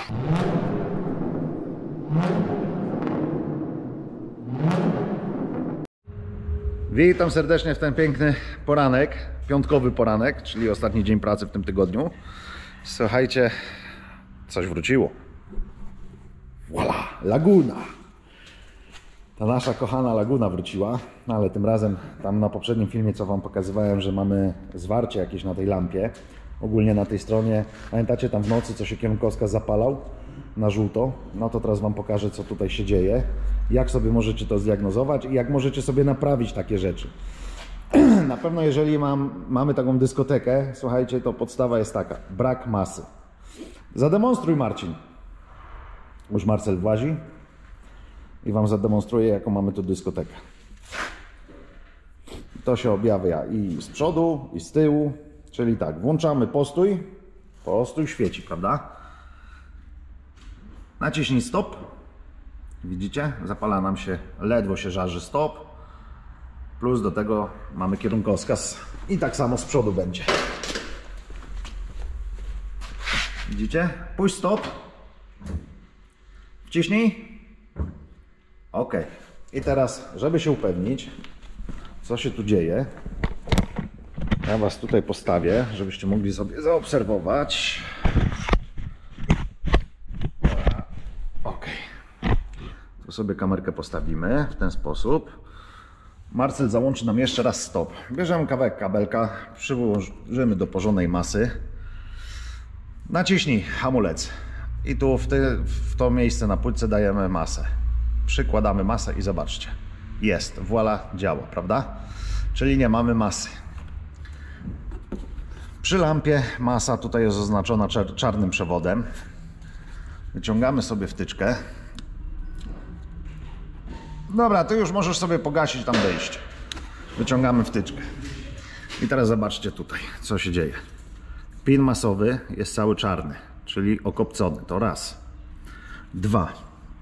Witam serdecznie w ten piękny poranek, piątkowy poranek, czyli ostatni dzień pracy w tym tygodniu. Słuchajcie, coś wróciło. Voila, laguna. Ta nasza kochana laguna wróciła, ale tym razem tam na poprzednim filmie, co wam pokazywałem, że mamy zwarcie jakieś na tej lampie, ogólnie na tej stronie. Pamiętacie tam w nocy, co się kierunkowskaz zapalał na żółto? No to teraz wam pokażę, co tutaj się dzieje, jak sobie możecie to zdiagnozować i jak możecie sobie naprawić takie rzeczy. Na pewno jeżeli mamy taką dyskotekę, słuchajcie, to podstawa jest taka: brak masy. Zademonstruj, Marcin. Już Marcel włazi i wam zademonstruję, jaką mamy tu dyskotekę. To się objawia i z przodu, i z tyłu. Czyli tak, włączamy postój. Postój świeci, prawda? Naciśnij stop. Widzicie? Zapala nam się, ledwo się żarzy stop. Plus do tego mamy kierunkowskaz i tak samo z przodu będzie. Widzicie? Puść stop. Wciśnij. OK. I teraz, żeby się upewnić, co się tu dzieje, ja was tutaj postawię, żebyście mogli sobie zaobserwować. OK. Tu sobie kamerkę postawimy w ten sposób. Marcel załączy nam jeszcze raz stop. Bierzemy kawałek kabelka, przyłożymy do porządnej masy. Naciśnij hamulec. I tu w to miejsce na płytce dajemy masę. Przykładamy masę i zobaczcie. Jest, voila, działa, prawda? Czyli nie mamy masy. Przy lampie masa tutaj jest oznaczona czarnym przewodem. Wyciągamy sobie wtyczkę. Dobra, ty już możesz sobie pogasić tam wejście. Wyciągamy wtyczkę. I teraz zobaczcie tutaj, co się dzieje. Pin masowy jest cały czarny, czyli okopcony. To raz. Dwa.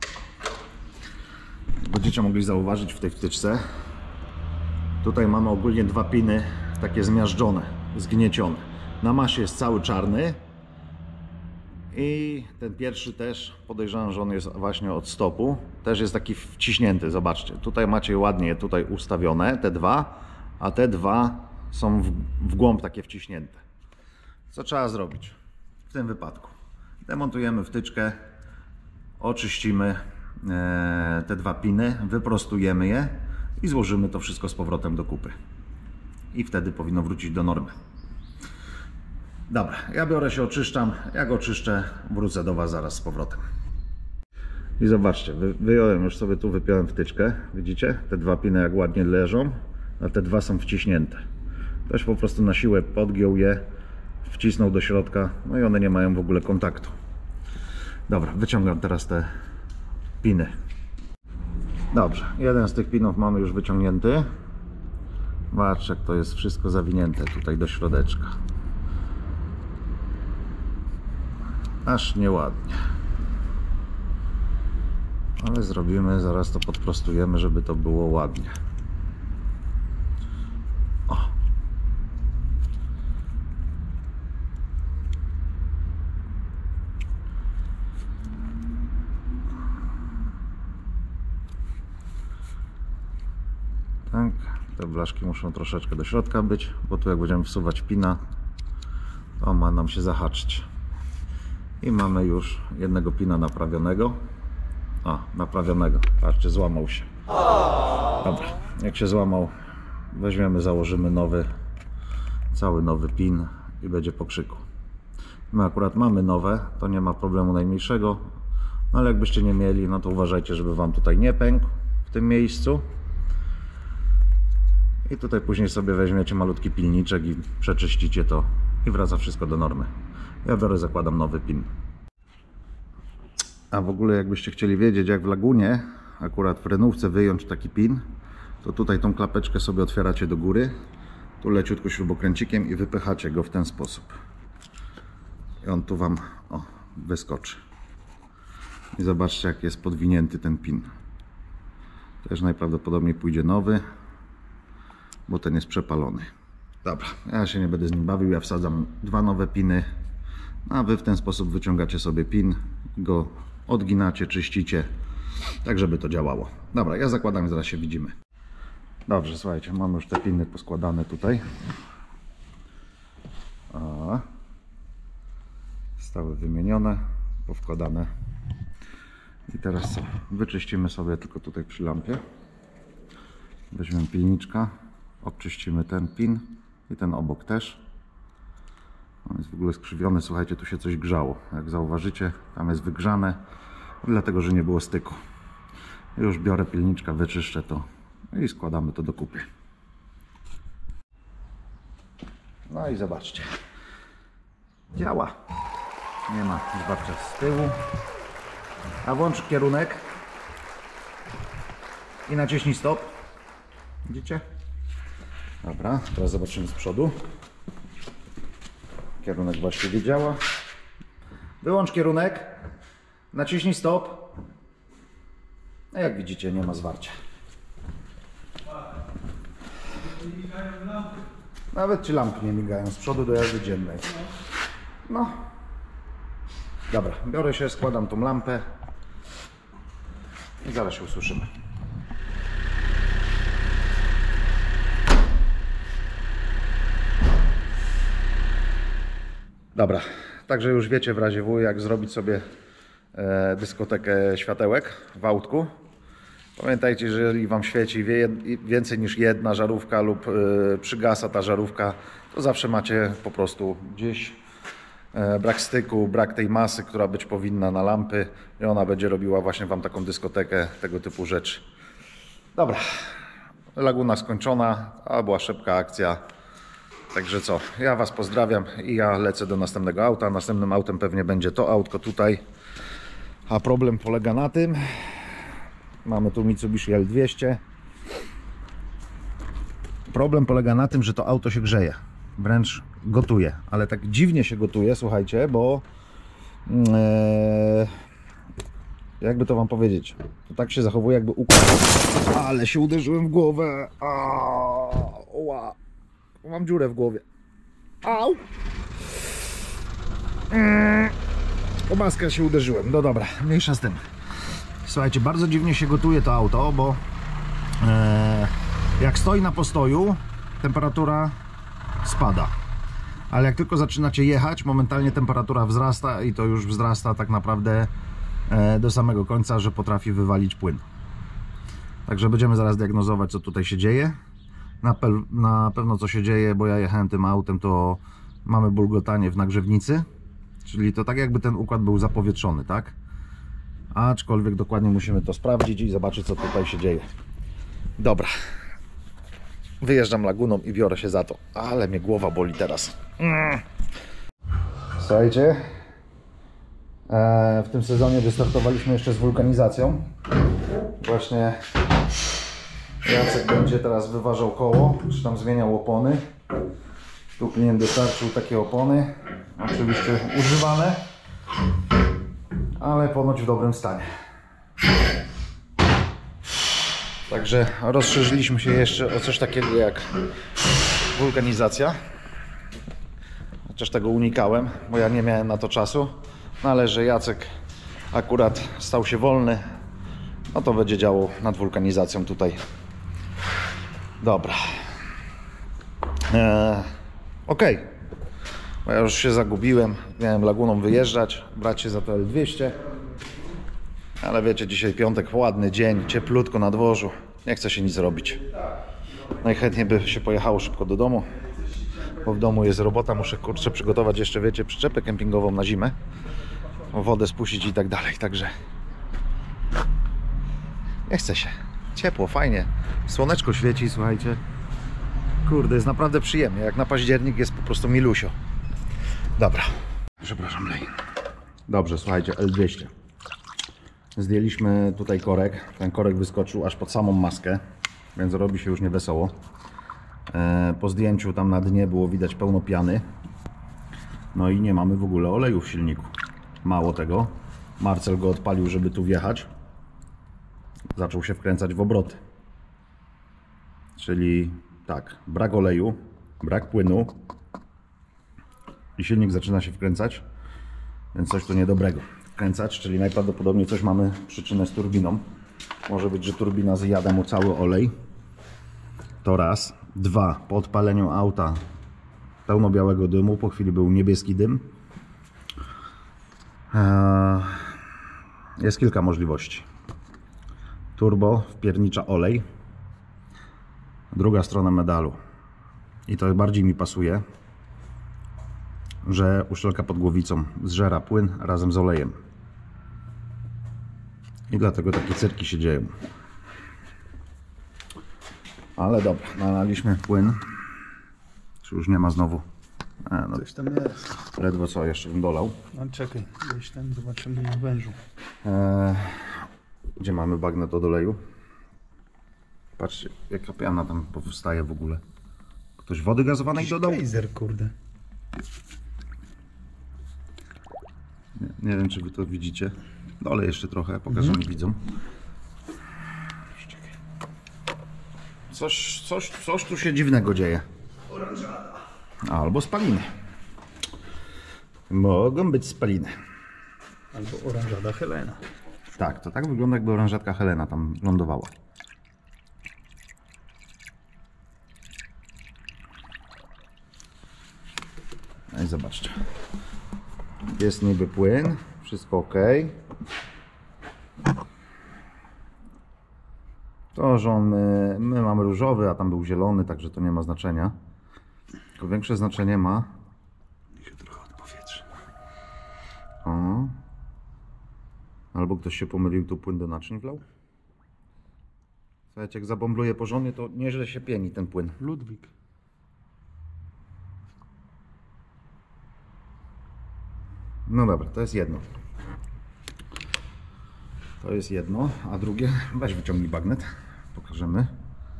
Będziecie mogli zauważyć w tej wtyczce. Tutaj mamy ogólnie dwa piny takie zmiażdżone, zgniecione. Na masie jest cały czarny. I ten pierwszy też, podejrzewam, że on jest właśnie od stopu. Też jest taki wciśnięty, zobaczcie. Tutaj macie ładnie tutaj ustawione, te dwa. A te dwa są w głąb takie wciśnięte. Co trzeba zrobić w tym wypadku? Demontujemy wtyczkę, oczyścimy te dwa piny, wyprostujemy je i złożymy to wszystko z powrotem do kupy. I wtedy powinno wrócić do normy. Dobra, ja biorę się, oczyszczam. Jak oczyszczę, wrócę do was zaraz z powrotem. I zobaczcie, wyjąłem już sobie tu, wypiąłem wtyczkę. Widzicie? Te dwa piny jak ładnie leżą, a te dwa są wciśnięte. Ktoś po prostu na siłę podgiął je, wcisnął do środka, no i one nie mają w ogóle kontaktu. Dobra, wyciągam teraz te piny. Dobrze, jeden z tych pinów mamy już wyciągnięty. Zobaczcie, jak to jest wszystko zawinięte tutaj do środeczka. Aż nieładnie. Ale zrobimy, zaraz to podprostujemy, żeby to było ładnie. O. Tak, te blaszki muszą troszeczkę do środka być, bo tu jak będziemy wsuwać pina, to ma nam się zahaczyć. I mamy już jednego pina naprawionego. O, naprawionego. Patrzcie, złamał się. Dobra, jak się złamał, weźmiemy, założymy nowy, cały nowy pin i będzie po krzyku. My akurat mamy nowe, to nie ma problemu najmniejszego. No ale jakbyście nie mieli, no to uważajcie, żeby wam tutaj nie pękł w tym miejscu. I tutaj później sobie weźmiecie malutki pilniczek i przeczyścicie to i wraca wszystko do normy. Ja biorę, zakładam nowy pin. A w ogóle jakbyście chcieli wiedzieć, jak w lagunie akurat w renówce wyjąć taki pin, to tutaj tą klapeczkę sobie otwieracie do góry, tu leciutko śrubokręcikiem i wypychacie go w ten sposób. I on tu wam wyskoczy. I zobaczcie, jak jest podwinięty ten pin. Też najprawdopodobniej pójdzie nowy, bo ten jest przepalony. Dobra, ja się nie będę z nim bawił, ja wsadzam dwa nowe piny A wy w ten sposób wyciągacie sobie pin, go odginacie, czyścicie, tak żeby to działało. Dobra, ja zakładam i zaraz się widzimy. Dobrze, słuchajcie, mamy już te piny poskładane tutaj. Stały wymienione, powkładane. I teraz co? Wyczyścimy sobie tylko tutaj przy lampie. Weźmiemy pilniczka, obczyścimy ten pin i ten obok też. On jest w ogóle skrzywiony, słuchajcie, tu się coś grzało. Jak zauważycie, tam jest wygrzane, dlatego że nie było styku. Już biorę pilniczka, wyczyszczę to i składamy to do kupy. No i zobaczcie. Działa. Nie ma zwarcia z tyłu. A włącz kierunek i naciśnij stop. Widzicie? Dobra, teraz zobaczymy z przodu. Kierunek właściwie działa. Wyłącz kierunek, naciśnij stop. No jak widzicie, nie ma zwarcia. Nawet ci lampy nie migają z przodu do jazdy dziennej. No. Dobra, biorę się, składam tą lampę i zaraz się usłyszymy. Dobra, także już wiecie w razie W, jak zrobić sobie dyskotekę światełek w autku. Pamiętajcie, że jeżeli Wam świeci więcej niż jedna żarówka lub przygasa ta żarówka, to zawsze macie po prostu gdzieś brak styku, brak tej masy, która być powinna na lampy i ona będzie robiła właśnie Wam taką dyskotekę, tego typu rzeczy. Dobra, laguna skończona, a była szybka akcja. Także co, ja Was pozdrawiam i ja lecę do następnego auta. Następnym autem pewnie będzie to autko tutaj. A problem polega na tym, mamy tu Mitsubishi L200. Problem polega na tym, że to auto się grzeje, wręcz gotuje, ale tak dziwnie się gotuje, słuchajcie, bo jakby to Wam powiedzieć, to tak się zachowuje, jakby ale się uderzyłem w głowę. Oła. Mam dziurę w głowie. Au! O maskę się uderzyłem. No dobra, mniejsza z tym. Słuchajcie, bardzo dziwnie się gotuje to auto, bo jak stoi na postoju, temperatura spada. Ale jak tylko zaczynacie jechać, momentalnie temperatura wzrasta i to już wzrasta tak naprawdę do samego końca, że potrafi wywalić płyn. Także będziemy zaraz diagnozować, co tutaj się dzieje. Na pewno co się dzieje, bo ja jechałem tym autem, to mamy bulgotanie w nagrzewnicy, czyli to tak jakby ten układ był zapowietrzony, tak? Aczkolwiek dokładnie musimy to sprawdzić i zobaczyć, co tutaj się dzieje. Dobra, wyjeżdżam laguną i biorę się za to, ale mnie głowa boli teraz. Słuchajcie, w tym sezonie wystartowaliśmy jeszcze z wulkanizacją. Właśnie Jacek będzie teraz wyważał koło, czy tam zmieniał opony. Tu klient dostarczył takie opony, oczywiście używane, ale ponoć w dobrym stanie. Także rozszerzyliśmy się jeszcze o coś takiego jak wulkanizacja. Chociaż tego unikałem, bo ja nie miałem na to czasu. No ale że Jacek akurat stał się wolny, no to będzie działał nad wulkanizacją tutaj. Dobra. Ok. Bo ja już się zagubiłem. Miałem laguną wyjeżdżać, brać się za to L200. Ale wiecie, dzisiaj piątek, ładny dzień, cieplutko na dworzu. Nie chce się nic robić. Najchętniej by się pojechało szybko do domu, bo w domu jest robota. Muszę, kurczę, przygotować jeszcze, wiecie, przyczepę kempingową na zimę. Wodę spuścić i tak dalej. Także nie chce się. Ciepło, fajnie. Słoneczko świeci, słuchajcie. Kurde, jest naprawdę przyjemnie. Jak na październik jest po prostu milusio. Dobra. Przepraszam, lej. Dobrze, słuchajcie, L200. Zdjęliśmy tutaj korek. Ten korek wyskoczył aż pod samą maskę, więc robi się już niewesoło. Po zdjęciu tam na dnie było widać pełno piany. No i nie mamy w ogóle oleju w silniku. Mało tego, Marcel go odpalił, żeby tu wjechać. Zaczął się wkręcać w obroty. Czyli tak, brak oleju, brak płynu i silnik zaczyna się wkręcać. Więc coś tu niedobrego. Wkręcacz, czyli najprawdopodobniej coś mamy przyczynę z turbiną. Może być, że turbina zjada mu cały olej. To raz. Dwa. Po odpaleniu auta pełno białego dymu. Po chwili był niebieski dym. Jest kilka możliwości. Turbo wpiernicza olej. Druga strona medalu. I to bardziej mi pasuje, że uszczelka pod głowicą zżera płyn razem z olejem. I dlatego takie cyrki się dzieją. Ale dobra, nalaliśmy płyn. Czy już nie ma znowu? No, Coś tam jest. ledwo co, jeszcze bym dolał. No czekaj, gdzieś tam zobaczymy na wężu. Gdzie mamy bagnet od oleju? Patrzcie, jaka piana tam powstaje w ogóle. Ktoś wody gazowanej dodał? Gejzer, kurde. Nie wiem, czy wy to widzicie. Dolej jeszcze trochę, pokażemy widzom. Coś tu się dziwnego dzieje. Oranżada. Albo spaliny. Mogą być spaliny. Albo oranżada Helena. Tak, to tak wygląda, jakby oranżatka Helena tam lądowała. No i zobaczcie. Jest niby płyn, wszystko ok. To, że my mamy różowy, a tam był zielony, także to nie ma znaczenia. Tylko większe znaczenie ma... Niech się trochę odpowietrzy. O. Albo ktoś się pomylił, tu płyn do naczyń wlał. Słuchajcie, jak zabombluje porządnie, to nieźle się pieni ten płyn. Ludwik. No dobra, to jest jedno. To jest jedno, a drugie... Weź wyciągnij bagnet, pokażemy.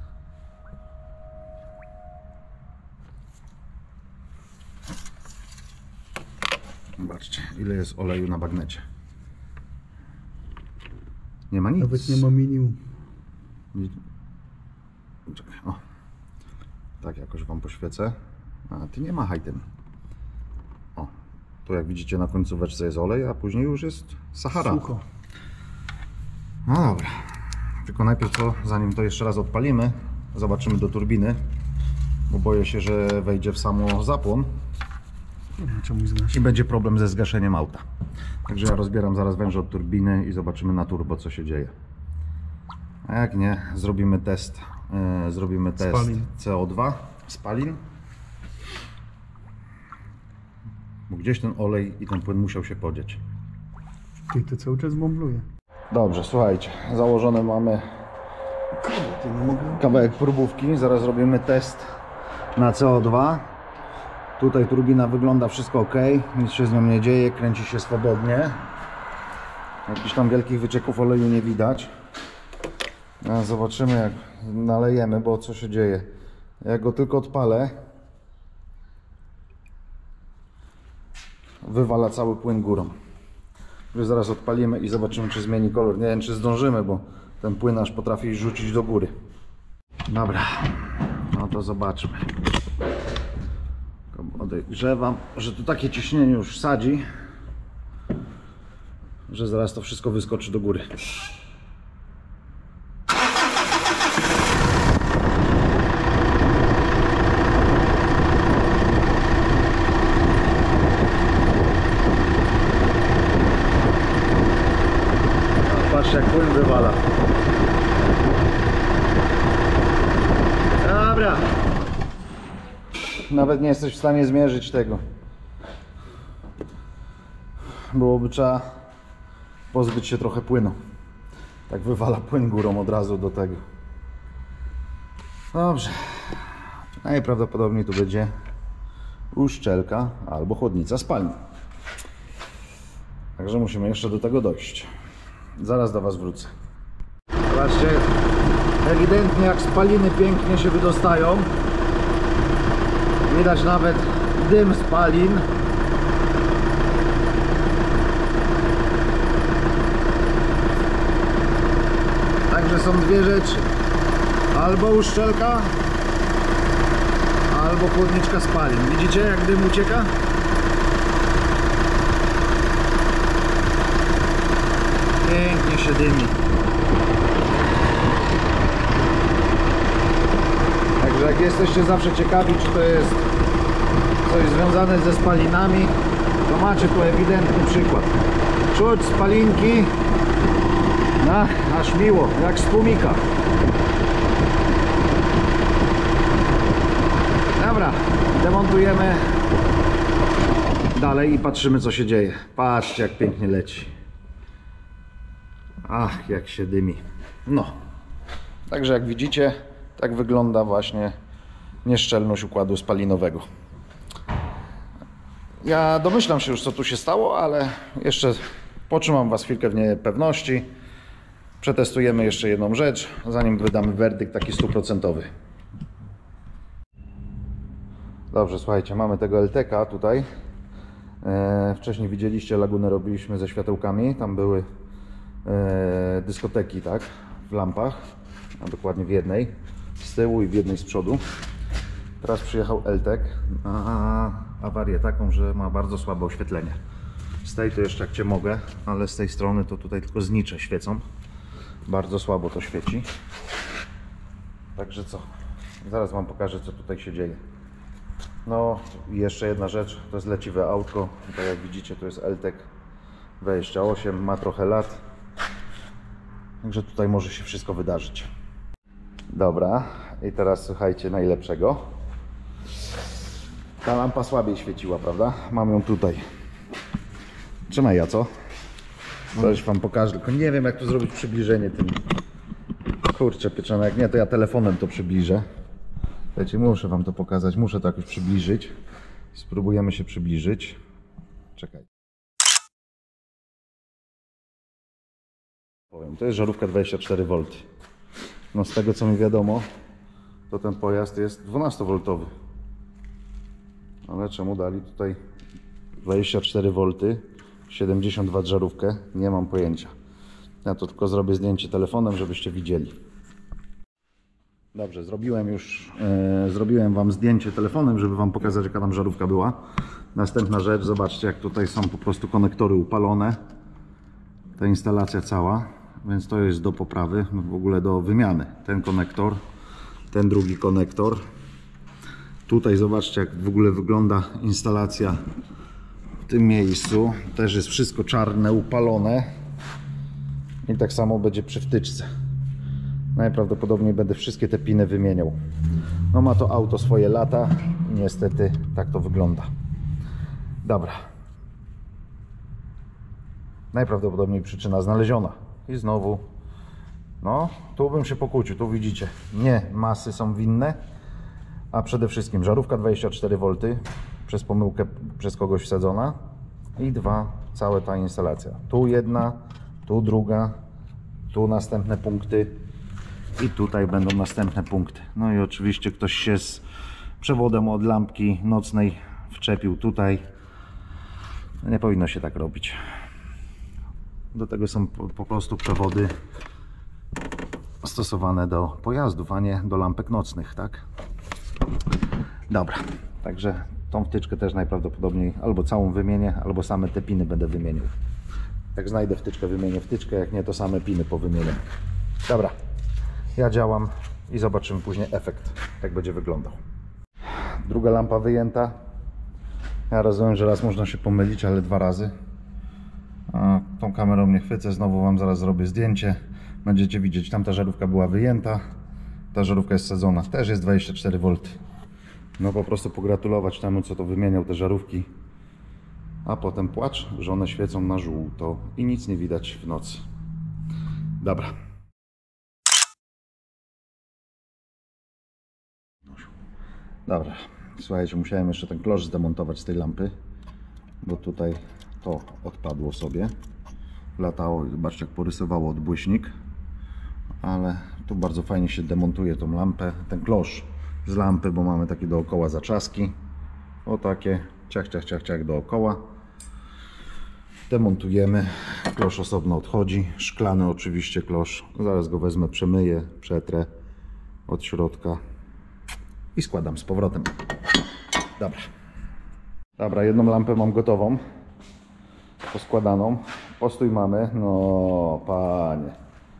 Zobaczcie, ile jest oleju na bagnecie. Nie ma nic. Nawet nie ma minimum. Czekaj, o. Tak jakoś wam poświecę. A ty nie machaj tym. O. Tu jak widzicie na końcóweczce jest olej, a później już jest Sahara. Sucho. No dobra. Tylko najpierw co, zanim to jeszcze raz odpalimy, zobaczymy do turbiny. Bo boję się, że wejdzie w samo zapłon. Nie wiem, czemu zgasić. I będzie problem ze zgaszeniem auta. Także ja rozbieram zaraz węże od turbiny i zobaczymy na turbo, co się dzieje. A jak nie, zrobimy test Spalin. CO2, spalin. Bo gdzieś ten olej i ten płyn musiał się podzieć. Ty to cały czas bombluje. Dobrze, słuchajcie, założone mamy Ty nie mogę. kawałek próbówki. Zaraz robimy test na CO2. Tutaj turbina wygląda wszystko ok, nic się z nią nie dzieje, kręci się swobodnie. Jakichś tam wielkich wycieków oleju nie widać. Zobaczymy, jak nalejemy, bo co się dzieje. Jak go tylko odpalę, wywala cały płyn górą. Już zaraz odpalimy i zobaczymy, czy zmieni kolor. Nie wiem, czy zdążymy, bo ten płyn aż potrafi rzucić do góry. Dobra, no to zobaczmy. Podejrzewam, że tu takie ciśnienie już sadzi, że zaraz to wszystko wyskoczy do góry. Patrzcie, jak płyn wywala. Dobra. Nawet nie jesteś w stanie zmierzyć tego. Byłoby trzeba pozbyć się trochę płynu. Tak wywala płyn górą od razu do tego. Dobrze. Najprawdopodobniej tu będzie uszczelka albo chłodnica spalin. Także musimy jeszcze do tego dojść. Zaraz do was wrócę. Zobaczcie, ewidentnie jak spaliny pięknie się wydostają. Widać nawet dym spalin. Także są dwie rzeczy. Albo uszczelka, albo chłodniczka spalin. Widzicie, jak dym ucieka? się dymi. Także jak jesteście zawsze ciekawi, czy to jest coś związane ze spalinami, to macie tu ewidentny przykład. Czuć spalinki aż miło, jak z tłumika. Dobra, demontujemy dalej i patrzymy, co się dzieje. Patrzcie, jak pięknie leci. Ach, jak się dymi. No, także jak widzicie, tak wygląda właśnie nieszczelność układu spalinowego. Ja domyślam się już, co tu się stało, ale jeszcze potrzymam Was chwilkę w niepewności. Przetestujemy jeszcze jedną rzecz, zanim wydamy werdykt taki 100%. Dobrze, słuchajcie, mamy tego LTK tutaj. Wcześniej widzieliście, lagunę robiliśmy ze światełkami. Tam były dyskoteki, tak, w lampach, a dokładnie w jednej z tyłu i w jednej z przodu. Teraz przyjechał LTK na awarię taką, że ma bardzo słabe oświetlenie. Z tej to jeszcze jak Cię mogę, ale z tej strony to tutaj tylko znicze świecą. Bardzo słabo to świeci. Także co? Zaraz Wam pokażę, co tutaj się dzieje. No i jeszcze jedna rzecz, to jest leciwe autko. Tak jak widzicie, to jest LTK 28, ma trochę lat. Także tutaj może się wszystko wydarzyć. Dobra, i teraz słuchajcie najlepszego. Ta lampa słabiej świeciła, prawda? Mam ją tutaj. Trzymaj, ja co? Coś Wam pokażę, tylko nie wiem, jak tu zrobić przybliżenie tym. Kurczę pieczone, jak nie, to ja telefonem to przybliżę. Słuchajcie, muszę Wam to pokazać, muszę to jakoś przybliżyć. Spróbujemy się przybliżyć. Czekaj. Powiem, to jest żarówka 24V. No z tego, co mi wiadomo, to ten pojazd jest 12V. Ale czemu dali tutaj 24V, 70 W żarówkę? Nie mam pojęcia. Ja to tylko zrobię zdjęcie telefonem, żebyście widzieli. Dobrze, zrobiłem Wam zdjęcie telefonem, żeby Wam pokazać, jaka tam żarówka była. Następna rzecz, zobaczcie, jak tutaj są po prostu konektory upalone. Ta instalacja cała, więc to jest do poprawy, w ogóle do wymiany. Ten konektor, ten drugi konektor. Tutaj zobaczcie, jak w ogóle wygląda instalacja w tym miejscu. Też jest wszystko czarne, upalone. I tak samo będzie przy wtyczce. Najprawdopodobniej będę wszystkie te piny wymieniał. No ma to auto swoje lata i niestety tak to wygląda. Dobra. Najprawdopodobniej przyczyna znaleziona. I znowu, no tu bym się pokłócił, tu widzicie. Nie masy są winne, a przede wszystkim żarówka 24V przez pomyłkę przez kogoś wsadzona i dwa, cała ta instalacja. Tu jedna, tu druga, tu następne punkty i tutaj będą następne punkty. No i oczywiście ktoś się z przewodem od lampki nocnej wczepił tutaj. Nie powinno się tak robić. Do tego są po prostu przewody stosowane do pojazdów, a nie do lampek nocnych, tak? Dobra, także tą wtyczkę też najprawdopodobniej albo całą wymienię, albo same te piny będę wymienił. Jak znajdę wtyczkę, wymienię wtyczkę, jak nie, to same piny powymienię. Dobra, ja działam i zobaczymy później efekt, jak będzie wyglądał. Druga lampa wyjęta. Ja rozumiem, że raz można się pomylić, ale dwa razy. A tą kamerą nie chwycę, znowu Wam zaraz zrobię zdjęcie. Będziecie widzieć, tamta żarówka była wyjęta. Ta żarówka jest sadzona, też jest 24V. No po prostu pogratulować temu, co to wymieniał te żarówki. A potem płacz, że one świecą na żółto i nic nie widać w nocy. Dobra. Dobra, słuchajcie, musiałem jeszcze ten klosz zdemontować z tej lampy, bo tutaj to odpadło sobie. Latało, zobaczcie, jak porysowało odbłyśnik. Ale tu bardzo fajnie się demontuje tą lampę, ten klosz z lampy, bo mamy takie dookoła zaczaski. O takie, ciach, ciach, ciach, ciach dookoła. Demontujemy, klosz osobno odchodzi, szklany oczywiście klosz. Zaraz go wezmę, przemyję, przetrę od środka i składam z powrotem. Dobra. Dobra, jedną lampę mam gotową, poskładaną. Postój mamy. No, panie.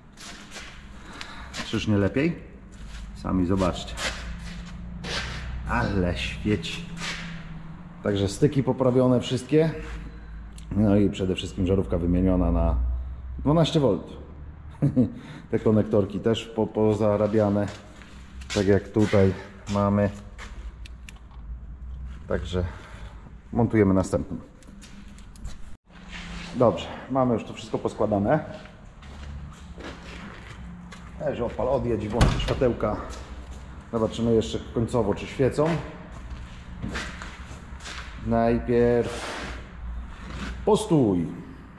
Czyż nie lepiej? Sami zobaczcie. Ale świeci. Także styki poprawione wszystkie. No i przede wszystkim żarówka wymieniona na 12V. Te konektorki też pozarabiane. Tak jak tutaj mamy. Także montujemy następną. Dobrze, mamy już to wszystko poskładane. Weź odpal, odjedź, włącz światełka. Zobaczymy jeszcze końcowo, czy świecą. Najpierw postój.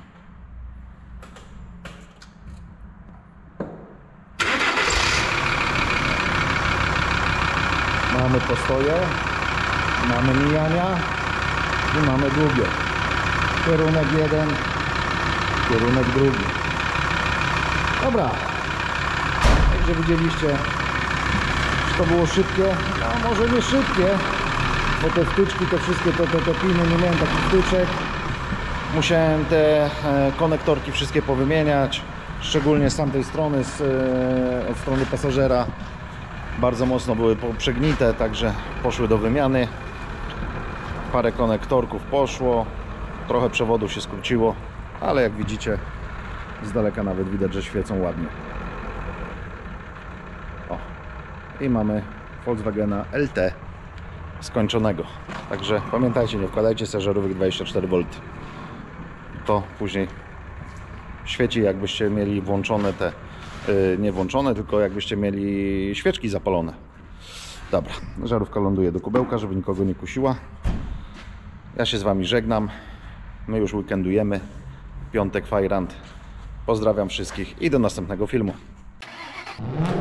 Mamy postoje, mamy mijania i mamy długie. Kierunek jeden, kierunek drugi. Dobra. Także widzieliście, że to było szybkie. No może nie szybkie, bo te wtyczki, te wszystkie te piny, nie miałem takich wtyczek. Musiałem te konektorki wszystkie powymieniać, szczególnie z tamtej strony, od strony pasażera. Bardzo mocno były przegnite, także poszły do wymiany. Parę konektorków poszło, trochę przewodów się skróciło, ale jak widzicie, z daleka nawet widać, że świecą ładnie. O, i mamy Volkswagena LT skończonego. Także pamiętajcie, nie wkładajcie sobie żarówek 24V. To później świeci, jakbyście mieli włączone te, nie włączone, tylko jakbyście mieli świeczki zapalone. Dobra, żarówka ląduje do kubełka, żeby nikogo nie kusiła. Ja się z Wami żegnam. My już weekendujemy. Piątek Fajrant. Pozdrawiam wszystkich i do następnego filmu.